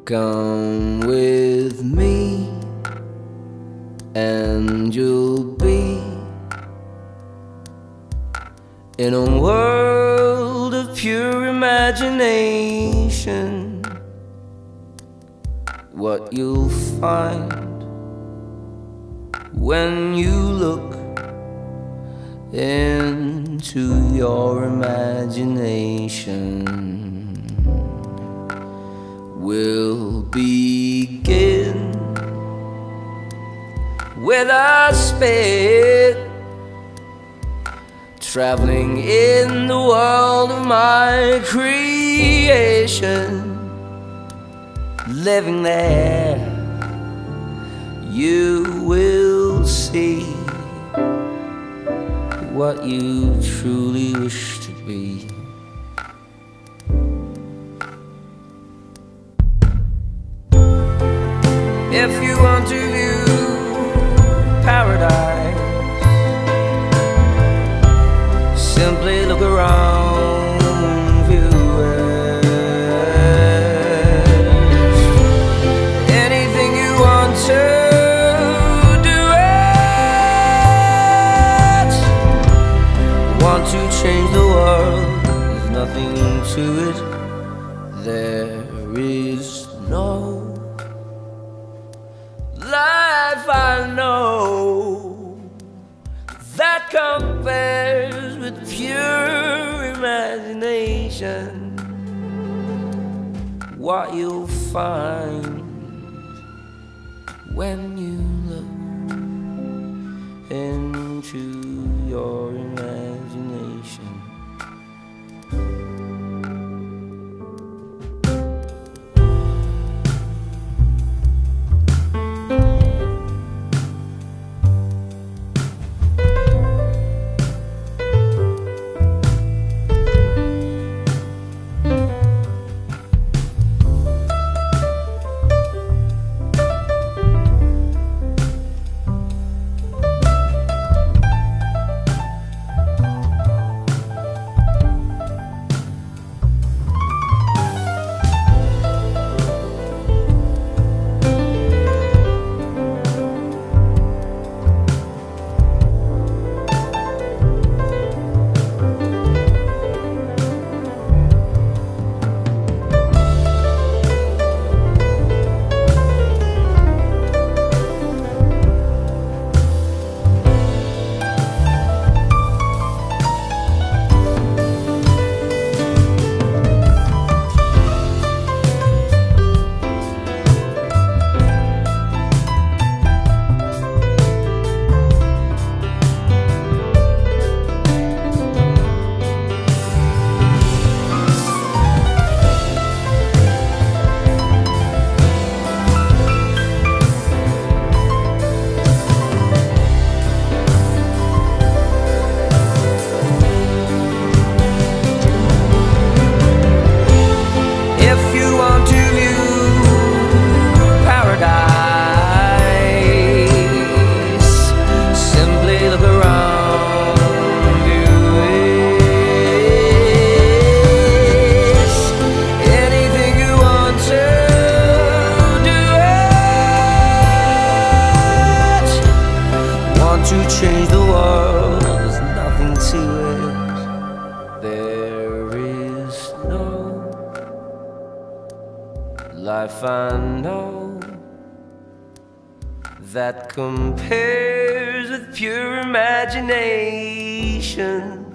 Come with me and you'll be in a world of pure imagination. What you'll find when you look into your imagination will begin with a spirit traveling in the world of my creation. Living there, you will see what you truly wish to be. If you want to view paradise, simply look around, view it. Anything you want to do it. Want to change the world, there's nothing to it. There is no life I know that compares with pure imagination. What you'll find when you look into your imagination. To change the world, there's nothing to it. There is no life I know that compares with pure imagination.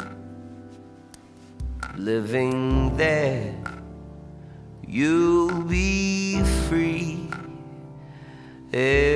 Living there, you'll be free.